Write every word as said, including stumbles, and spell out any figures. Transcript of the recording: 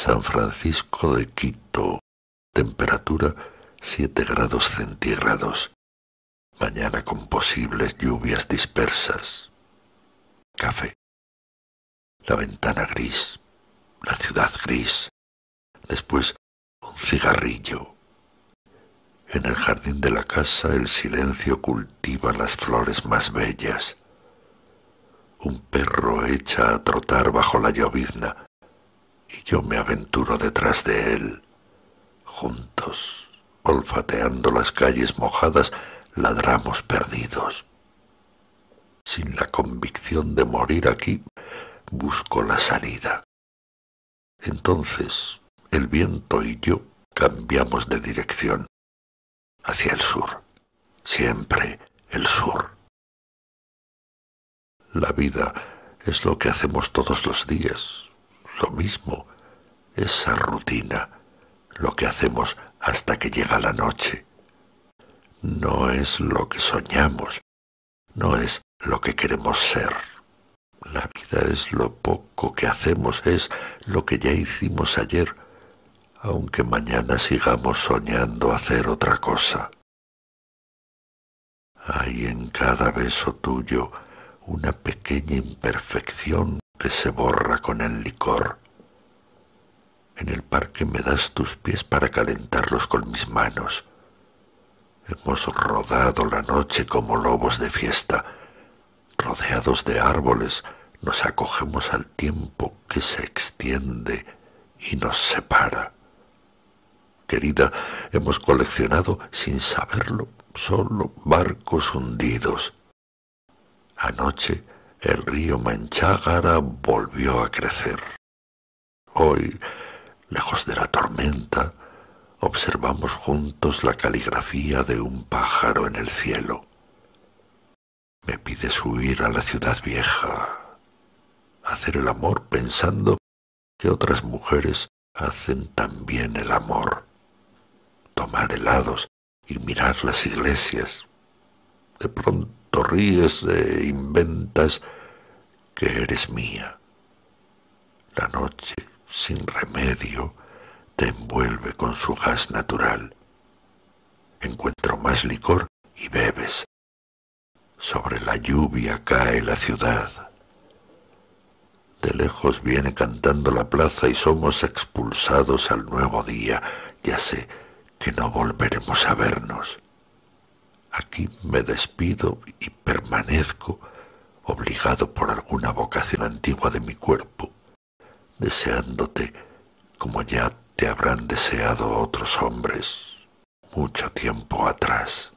San Francisco de Quito, temperatura siete grados centígrados, mañana con posibles lluvias dispersas. Café. La ventana gris, la ciudad gris, después un cigarrillo. En el jardín de la casa el silencio cultiva las flores más bellas. Un perro echa a trotar bajo la llovizna y yo me aventuro detrás de él. Juntos, olfateando las calles mojadas, ladramos perdidos. Sin la convicción de morir aquí, busco la salida. Entonces, el viento y yo cambiamos de dirección. Hacia el sur. Siempre el sur. La vida es lo que hacemos todos los días. Lo mismo, esa rutina, lo que hacemos hasta que llega la noche. No es lo que soñamos, no es lo que queremos ser. La vida es lo poco que hacemos, es lo que ya hicimos ayer, aunque mañana sigamos soñando hacer otra cosa. Hay en cada beso tuyo una pequeña imperfección que se borra con el licor. En el parque me das tus pies para calentarlos con mis manos. Hemos rodado la noche como lobos de fiesta. Rodeados de árboles, nos acogemos al tiempo que se extiende y nos separa. Querida, hemos coleccionado, sin saberlo, solo barcos hundidos. Anoche el río Manchágara volvió a crecer. Hoy, lejos de la tormenta, observamos juntos la caligrafía de un pájaro en el cielo. Me pides huir a la ciudad vieja, hacer el amor pensando que otras mujeres hacen también el amor, tomar helados y mirar las iglesias. De pronto ríes e inventas que eres mía. La noche, sin remedio, te envuelve con su gas natural. Encuentro más licor y bebes. Sobre la lluvia cae la ciudad. De lejos viene cantando la plaza y somos expulsados al nuevo día. Ya sé que no volveremos a vernos. Aquí me despido y permanezco obligado por alguna vocación antigua de mi cuerpo, deseándote como ya te habrán deseado otros hombres mucho tiempo atrás.